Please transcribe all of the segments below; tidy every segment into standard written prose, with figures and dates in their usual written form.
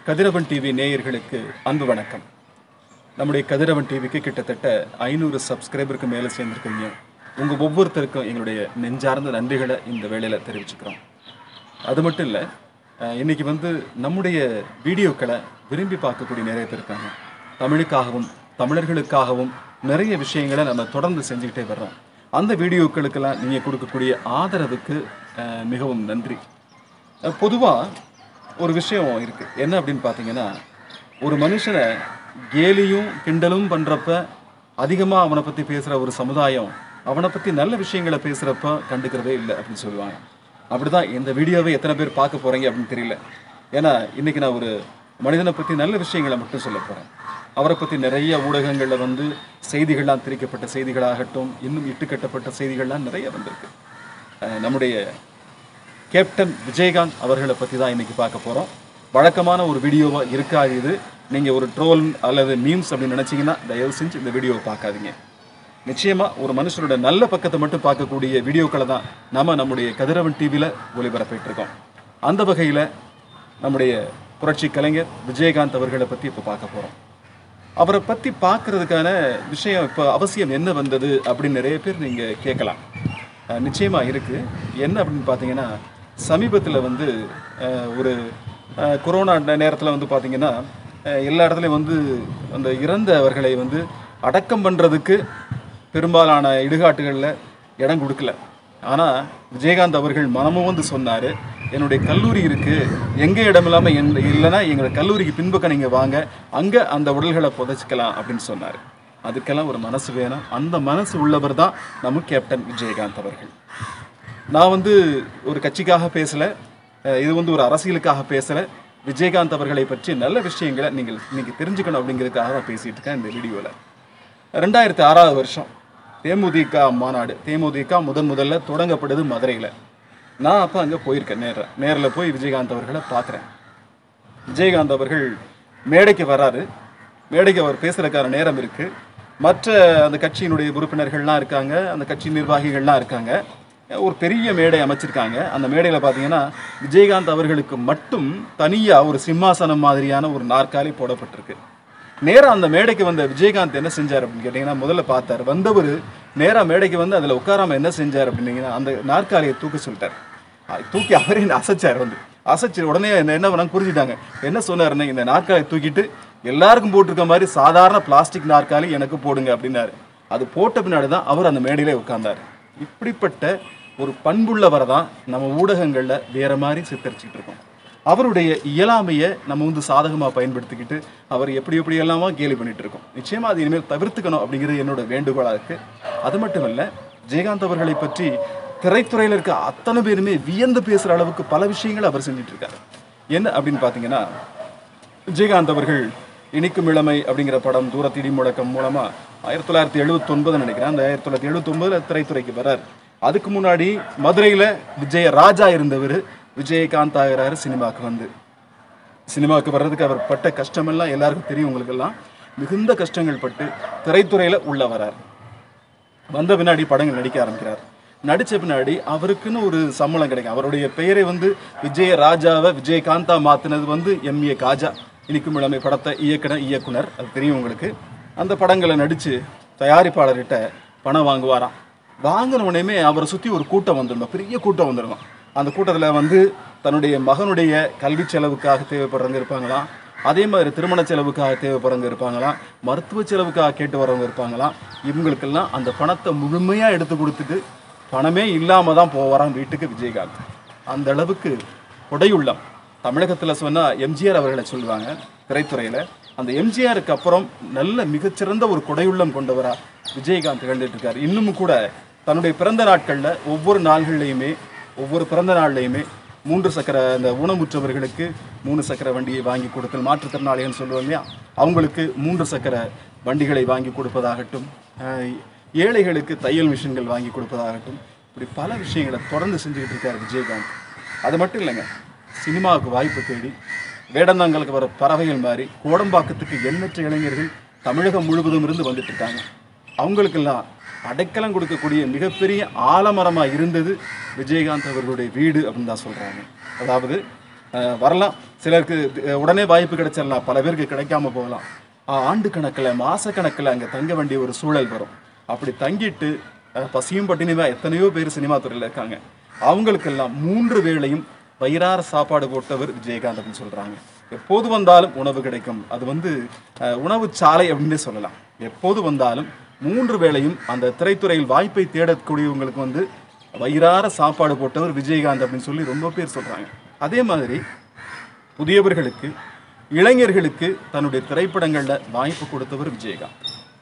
கதிரவன் TV நேயர்களுக்கு அன்பு வணக்கம். நம்முடைய கதிரவன் டிவிக்கு கிட்டத்தட்ட 500 சப்ஸ்கிரைபருக்கு மேலே சேர்ந்துருக்கீங்க. உங்கள் ஒவ்வொருத்தருக்கும் எங்களுடைய நெஞ்சார்ந்த நன்றிகளை இந்த வேளையில் தெரிவிச்சுக்கிறோம். அது மட்டும் இல்லை, இன்றைக்கி நம்முடைய வீடியோக்களை விரும்பி பார்க்கக்கூடிய நிறைய பேர் இருக்காங்க. தமிழுக்காகவும் தமிழர்களுக்காகவும் நிறைய விஷயங்களை நம்ம தொடர்ந்து செஞ்சுக்கிட்டே வர்றோம். அந்த வீடியோக்களுக்கெல்லாம் நீங்கள் கொடுக்கக்கூடிய ஆதரவுக்கு மிகவும் நன்றி. பொதுவாக ஒரு விஷயம் இருக்குது, என்ன அப்படின்னு பார்த்தீங்கன்னா, ஒரு மனுஷனை கேலியும் கிண்டலும் பண்ணுறப்ப அதிகமாக அவனை பற்றி பேசுகிற ஒரு சமுதாயம் அவனை பற்றி நல்ல விஷயங்களை பேசுகிறப்ப கண்டுக்கிறதே இல்லை அப்படின்னு சொல்லுவாங்க. அப்படி தான் இந்த வீடியோவை எத்தனை பேர் பார்க்க போகிறீங்க அப்படின்னு தெரியல. ஏன்னா இன்றைக்கி நான் ஒரு மனிதனை பற்றி நல்ல விஷயங்களை மட்டும் சொல்ல போகிறேன். அவரை பற்றி நிறைய ஊடகங்களில் செய்திகள்லாம் திரிக்கப்பட்ட செய்திகளாகட்டும், இன்னும் இட்டுக்கட்டப்பட்ட செய்திகள்லாம் நிறைய வந்திருக்கு. நம்முடைய கேப்டன் விஜயகாந்த் அவர்களை பற்றி தான் இன்றைக்கி பார்க்க போகிறோம். வழக்கமான ஒரு வீடியோவாக இருக்காது இது. நீங்கள் ஒரு ட்ரோல் அல்லது மீம்ஸ் அப்படின்னு நினச்சிங்கன்னா தயவு செஞ்சு இந்த வீடியோவை பார்க்காதீங்க. நிச்சயமாக ஒரு மனுஷனோட நல்ல பக்கத்தை மட்டும் பார்க்கக்கூடிய வீடியோக்களை தான் நம்முடைய கதிரவன் டிவியில் ஒளிபரப்பிட்டுருக்கோம். அந்த வகையில் நம்முடைய புரட்சி கலைஞர் விஜயகாந்த் அவர்களை பற்றி இப்போ பார்க்க போகிறோம். அவரை பற்றி பார்க்குறதுக்கான விஷயம் இப்போ அவசியம் என்ன வந்தது அப்படின்னு நிறைய பேர் நீங்கள் கேட்கலாம். நிச்சயமாக இருக்குது. என்ன அப்படின்னு பார்த்தீங்கன்னா, சமீபத்தில் ஒரு கொரோனா நேரத்தில் பார்த்தீங்கன்னா, எல்லா இடத்துலையும் அந்த இறந்தவர்களை அடக்கம் பண்ணுறதுக்கு பெரும்பாலான இடுகாட்டுகளில் இடம் கொடுக்கல. ஆனால் விஜயகாந்த் அவர்கள் மனமும் சொன்னார், என்னுடைய கல்லூரி இருக்குது, எங்கே இடம் இல்லாமல் இல்லைன்னா எங்களோட கல்லூரிக்கு பின்பக்கம் நீங்கள் வாங்க, அங்கே அந்த உடல்களை புதைச்சிக்கலாம் அப்படின்னு சொன்னார். அதுக்கெல்லாம் ஒரு மனசு வேணும். அந்த மனசு உள்ளவர் தான் நம்ம கேப்டன் விஜயகாந்த் அவர்கள். நான் ஒரு கட்சிக்காக பேசலை, இது ஒரு அரசியலுக்காக பேசலை. விஜயகாந்த் அவர்களை பற்றி நல்ல விஷயங்களை நீங்கள் தெரிஞ்சுக்கணும் அப்படிங்கிறதுக்காக தான் பேசிகிட்டு இருக்கேன் இந்த வீடியோவில். 2006 வருஷம் தேமுதிக மாநாடு. தேமுதிக முதல்ல தொடங்கப்படுது மதுரையில். நான் அப்போ அங்கே போயிருக்கேன். நேரில் போய் விஜயகாந்த் அவர்களை பார்க்குறேன். விஜயகாந்த் அவர்கள் மேடைக்கு வர்றாரு. மேடைக்கு அவர் பேசுகிறதுக்கான நேரம் இருக்குது. மற்ற அந்த கட்சியினுடைய உறுப்பினர்கள்லாம் இருக்காங்க, அந்த கட்சி நிர்வாகிகள்லாம் இருக்காங்க. ஒரு பெரிய மேடை அமைச்சிருக்காங்க. அந்த மேடையில் பார்த்தீங்கன்னா விஜயகாந்த் அவர்களுக்கு மட்டும் தனியாக ஒரு சிம்மாசனம் மாதிரியான ஒரு நாற்காலி போடப்பட்டிருக்கு. நேராக அந்த மேடைக்கு வந்த விஜயகாந்த் என்ன செஞ்சார் அப்படின்னு கேட்டிங்கன்னா, முதல்ல பார்த்தார். வந்தவர் நேராக மேடைக்கு அதில் உட்காராமல் என்ன செஞ்சார் அப்படின்னீங்கன்னா, அந்த நாற்காலியை தூக்க சொல்லிட்டார். தூக்கி அவரே அசைச்சார். அசைச்சு உடனே என்ன பண்ணாங்க புரிஞ்சுட்டாங்க. என்ன சொன்னாருன்னா, இந்த நாற்காலியை தூக்கிட்டு எல்லாருக்கும் போட்டிருக்க மாதிரி சாதாரண பிளாஸ்டிக் நாற்காலி எனக்கு போடுங்க அப்படின்னாரு. அது போட்ட பின்னாடி தான் அவர் அந்த மேடையிலே உட்கார்ந்தார். இப்படிப்பட்ட ஒரு பண்புள்ளவரை தான் நம்ம ஊடகங்களில் வேற மாதிரி சித்தரிச்சுட்டு இருக்கோம். அவருடைய இயலாமையை நம்ம சாதகமாக பயன்படுத்திக்கிட்டு அவர் எப்படி எல்லாமா கேலி பண்ணிட்டு இருக்கோம். நிச்சயமாக அது இனிமேல் தவிர்த்துக்கணும் அப்படிங்கிறது என்னோட வேண்டுகோளாக இருக்குது. அது மட்டும் இல்லை, விஜயகாந்த் அவர்களை பற்றி திரைத்துறையில் இருக்க அத்தனை பேருமே வியந்து பேசுகிற அளவுக்கு பல விஷயங்களை அவர் செஞ்சுட்டு இருக்காரு. என்ன அப்படின்னு பார்த்தீங்கன்னா, விஜயகாந்த் அவர்கள் இனிக்கும் இளமை அப்படிங்கிற படம் தூரத்திடி முழக்கம் மூலமாக 1979 நினைக்கிறேன். அந்த 1979 திரைத்துறைக்கு வர்றார். அதுக்கு முன்னாடி மதுரையில் விஜயராஜா இருந்தவர் விஜயகாந்த் ஆகிறாரு. சினிமாவுக்கு வர்றதுக்கு அவர் பட்ட கஷ்டமெல்லாம் எல்லாருக்கும் தெரியும். உங்களுக்கெல்லாம் மிகுந்த கஷ்டங்கள் பட்டு திரைத்துறையில் உள்ள வரார். வந்த பின்னாடி படங்கள் நடிக்க ஆரம்பிக்கிறார். நடித்த பின்னாடி அவருக்குன்னு ஒரு சம்பளம் கிடைக்கும். அவருடைய பெயரை விஜயராஜாவை விஜயகாந்தா மாற்றினது எம்ஏ காஜா. இனிக்கும் இளமை படத்தை இயக்குனர், அது தெரியும் உங்களுக்கு. அந்த படங்களை நடித்து தயாரிப்பாளர்கிட்ட பணம் வாங்குவாராம். வாங்கின உடனே அவரை சுற்றி ஒரு கூட்டம் வந்துருந்தோம், பெரிய கூட்டம் வந்துருந்தோம். அந்த கூட்டத்தில் தன்னுடைய மகனுடைய கல்வி செலவுக்காக தேவைப்படுறவங்க இருப்பாங்களாம், அதே மாதிரி திருமண செலவுக்காக தேவைப்படுறவங்க இருப்பாங்களாம், மருத்துவ செலவுக்காக கேட்டு வரவங்க இருப்பாங்களாம். இவங்களுக்கெல்லாம் அந்த பணத்தை முழுமையாக எடுத்து கொடுத்துட்டு பணமே இல்லாமல் தான் போவாராம் வீட்டுக்கு விஜயகாந்த். அந்த அளவுக்கு கொடையுள்ளம். தமிழகத்தில் சொன்னால் எம்ஜிஆர் அவர்களை சொல்லுவாங்க திரைத்துறையில். அந்த எம்ஜிஆருக்கு அப்புறம் நல்ல மிகச்சிறந்த ஒரு கொடையுள்ளம் கொண்டவராக விஜயகாந்த் திகழ்ந்துட்டு இருக்கார். இன்னமும் கூட தன்னுடைய பிறந்த நாட்களில் ஒவ்வொரு பிறந்த நாள்லையுமே 3 சக்கர அந்த ஊனமுற்றவர்களுக்கு 3 சக்கர வண்டியை வாங்கி கொடுத்தல், மாற்றுத்திறனாளிகள்னு சொல்லுவோம் இல்லையா, அவங்களுக்கு 3 சக்கர வண்டிகளை வாங்கி கொடுப்பதாகட்டும், ஏழைகளுக்கு தையல் மிஷின்கள் வாங்கி கொடுப்பதாகட்டும், இப்படி பல விஷயங்களை தொடர்ந்து செஞ்சுக்கிட்டு இருக்கார் விஜயகாந்த். அது மட்டும் இல்லைங்க, சினிமாவுக்கு வாய்ப்பு தேடி வேடந்தாங்களுக்கு வர பறவைகள் மாதிரி கோடம்பாக்கத்துக்கு எண்ணற்ற இளைஞர்கள் தமிழகம் முழுவதும் இருந்து வந்துட்டு இருக்காங்க. அவங்களுக்கெல்லாம் அடைக்கலம் கொடுக்கக்கூடிய மிகப்பெரிய ஆலமரமாக இருந்தது விஜயகாந்த் அவர்களுடைய வீடு அப்படின்னு தான் சொல்கிறாங்க. அதாவது வரலாம். சிலருக்கு உடனே வாய்ப்பு கிடைச்சிடலாம், பல பேருக்கு கிடைக்காம போகலாம். ஆண்டு கணக்கில் மாசக்கணக்கில் அங்கே தங்க வேண்டிய ஒரு சூழல் வரும். அப்படி தங்கிட்டு பசியும் பட்டினியுமா எத்தனையோ பேர் சினிமா துறையில் இருக்காங்க. அவங்களுக்கெல்லாம் 3 வேளையும் வயிறார சாப்பாடு போட்டவர் விஜயகாந்த் அப்படின்னு சொல்கிறாங்க. எப்போது வந்தாலும் உணவு கிடைக்கும், அது வந்து உணவு சாலை அப்படின்னே சொல்லலாம். எப்போது வந்தாலும் 3 வேளையும் அந்த திரைத்துறையில் வாய்ப்பை தேடக்கூடியவங்களுக்கு வந்து வயிறார சாப்பாடு போட்டவர் விஜயகாந்த் அப்படின்னு சொல்லி ரொம்ப பேர் சொல்கிறாங்க. அதே மாதிரி புதியவர்களுக்கு, இளைஞர்களுக்கு தன்னுடைய திரைப்படங்களில் வாய்ப்பு கொடுத்தவர் விஜயகாந்த்.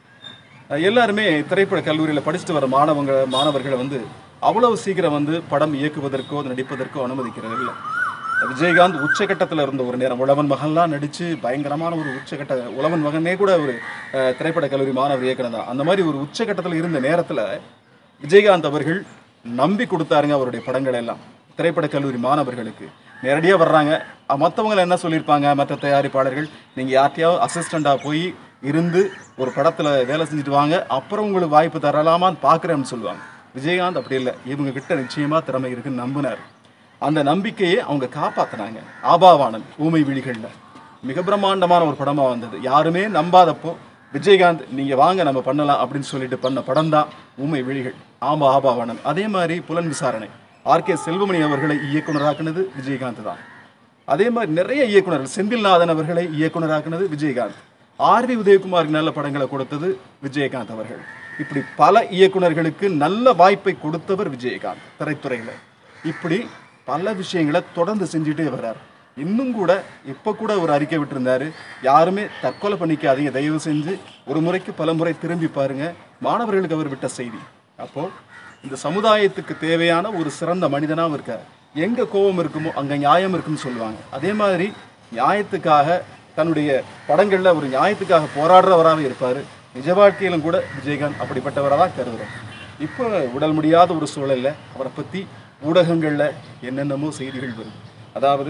எல்லாருமே திரைப்பட கல்லூரியில் படிச்சுட்டு வர மாணவர்களை வந்து அவ்வளவு சீக்கிரம் வந்து படம் இயக்குவதற்கோ நடிப்பதற்கோ அனுமதிக்கிறது இல்லை. விஜயகாந்த் உச்சகட்டத்தில் இருந்த ஒரு நேரம், உழவன் மகன்லாம் நடித்து பயங்கரமான ஒரு உச்சகட்ட, உழவன் மகனே கூட ஒரு திரைப்பட கல்லூரி மாணவர் இயக்குனர் தான். அந்த மாதிரி ஒரு உச்சகட்டத்தில் இருந்த நேரத்தில் விஜயகாந்த் அவர்கள் நம்பி கொடுத்தாருங்க அவருடைய படங்கள் எல்லாம் திரைப்பட கல்லூரி மாணவர்களுக்கு. நேரடியாக வர்றாங்க, மற்றவங்களை என்ன சொல்லியிருப்பாங்க, மற்ற தயாரிப்பாளர்கள், நீங்கள் யார்ட்டையாவது அசிஸ்டண்ட்டாக போய் இருந்து ஒரு படத்தில் வேலை செஞ்சுட்டு வாங்க, அப்புறம் உங்களுக்கு வாய்ப்பு தரலாமான்னு பார்க்குறேன்னு சொல்லுவாங்க. விஜயகாந்த் அப்படி இல்லை, இவங்க கிட்ட நிச்சயமாக திறமை இருக்குன்னு நம்பினார். அந்த நம்பிக்கையை அவங்க காப்பாற்றினாங்க. ஆபாவானன் ஊமை விழிகளில் மிக பிரம்மாண்டமான ஒரு படமாக வந்தது. யாருமே நம்பாதப்போ விஜயகாந்த் நீங்கள் வாங்க நம்ம பண்ணலாம் அப்படின்னு சொல்லிட்டு பண்ண படம் தான் ஊமை விழிகள், ஆபாவானன். அதே மாதிரி புலன் விசாரணை, ஆர்கே செல்வமணி அவர்களை இயக்குனராக்குனது விஜயகாந்த் தான். அதே மாதிரி நிறைய இயக்குனர்கள், செந்தில்நாதன் அவர்களை இயக்குனராக்குனது விஜயகாந்த். ஆர்வி உதயகுமாருக்கு நல்ல படங்களை கொடுத்தது விஜயகாந்த் அவர்கள். இப்படி பல இயக்குனர்களுக்கு நல்ல வாய்ப்பை கொடுத்தவர் விஜயகாந்த் திரைத்துறையில். இப்படி பல விஷயங்களை தொடர்ந்து செஞ்சுட்டே வர்றார். இன்னும் கூட இப்போ கூட ஒரு அறிக்கை விட்டுருந்தாரு, யாருமே தற்கொலை பண்ணிக்காதீங்க, தயவு செஞ்சு ஒரு முறைக்கு பல முறை திரும்பி பாருங்க, மாணவர்களுக்கு அவர் விட்ட செய்தி. அப்போது இந்த சமுதாயத்துக்கு தேவையான ஒரு சிறந்த மனிதனாகவும் இருக்கார். எங்கே கோபம் இருக்குமோ அங்கே நியாயம் இருக்குன்னு சொல்லுவாங்க. அதே மாதிரி நியாயத்துக்காக தன்னுடைய படங்களில் ஒரு நியாயத்துக்காக போராடுறவராகவே இருப்பார். நிஜ வாழ்க்கையிலும் கூட விஜயகாந்த் அப்படிப்பட்டவராக தான் கருதுகிறோம். இப்போ உடல் முடியாத ஒரு சூழலில் அவரை பற்றி ஊடகங்களில் என்னென்னமோ செய்திகள் வருது. அதாவது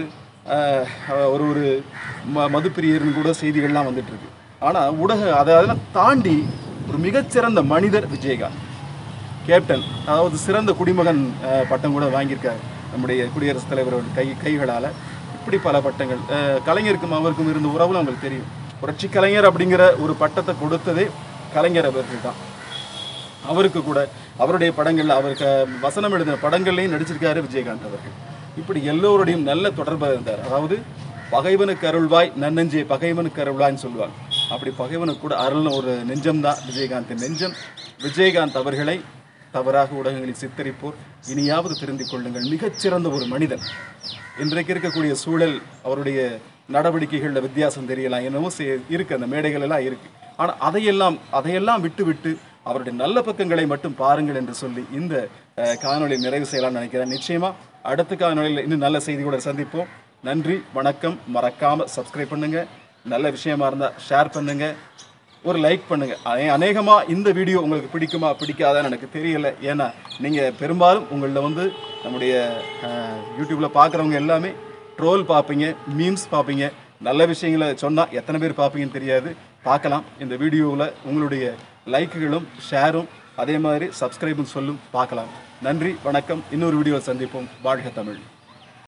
ஒரு மதுப்பிரியர்னு கூட செய்திகள்லாம் வந்துட்டுருக்கு. ஆனால் அதெல்லாம் தாண்டி ஒரு மிகச்சிறந்த மனிதர் விஜயகாந்த். கேப்டன், அதாவது சிறந்த குடிமகன் பட்டம் கூட வாங்கியிருக்காரு நம்முடைய குடியரசுத் தலைவர் கைகளால். இப்படி பல பட்டங்கள், கலைஞருக்கும் அவருக்கும் இருந்த உறவுல அவங்களுக்கு தெரியும். புரட்சி கலைஞர் அப்படிங்கிற ஒரு பட்டத்தை கொடுத்ததே கலைஞர் அவர்கள் தான். அவருக்கு கூட அவருடைய படங்கள், அவருக்கு வசனம் எழுதின படங்கள்லையும் நடிச்சிருக்காரு விஜயகாந்த் அவர்கள். இப்படி எல்லோருடையும் நல்ல தொடர்பாக இருந்தார். அதாவது பகைவனுக்கு அருள்வாய் நன்னெஞ்சே பகைவனுக்கு அருள்வாய்ன்னு சொல்லுவாங்க. அப்படி பகைவனுக்கு கூட அருள்னு ஒரு நெஞ்சம்தான் விஜயகாந்தின் நெஞ்சம். விஜயகாந்த் அவர்களை தவறாக ஊடகங்களில் சித்தரிப்போர் இனியாவது திருந்திக் கொள்ளுங்கள். மிகச்சிறந்த ஒரு மனிதன். இன்றைக்கு இருக்கக்கூடிய சூழல், அவருடைய நடவடிக்கைகளில் வித்தியாசம் தெரியலாம், என்னவோ இருக்குது, அந்த மேடைகள் எல்லாம் இருக்குது. ஆனால் அதையெல்லாம் விட்டு அவருடைய நல்ல பக்கங்களை மட்டும் பாருங்கள் என்று சொல்லி இந்த காணொலி நிறைவு செய்யலாம்னு நினைக்கிறேன். நிச்சயமாக அடுத்த காணொலியில் இன்னும் நல்ல செய்தியோட சந்திப்போம். நன்றி, வணக்கம். மறக்காமல் சப்ஸ்கிரைப் பண்ணுங்கள், நல்ல விஷயமா இருந்தால் ஷேர் பண்ணுங்கள், ஒரு லைக் பண்ணுங்கள். அநேகமாக இந்த வீடியோ உங்களுக்கு பிடிக்குமா பிடிக்காதான்னு எனக்கு தெரியலை. ஏன்னா நீங்கள் பெரும்பாலும் உங்களில் வந்து நம்முடைய யூடியூப்பில் பார்க்குறவங்க எல்லாமே ட்ரோல் பார்ப்பீங்க, மீம்ஸ் பார்ப்பீங்க. நல்ல விஷயங்களை சொன்னால் எத்தனை பேர் பார்ப்பீங்கன்னு தெரியாது. பார்க்கலாம். இந்த வீடியோவில் உங்களுடைய லைக்குகளும் ஷேரும் அதே மாதிரி சப்ஸ்கிரைபும் சொல்லும் பார்க்கலாம். நன்றி, வணக்கம். இன்னொரு வீடியோவில் சந்திப்போம். வாழ்க தமிழ்.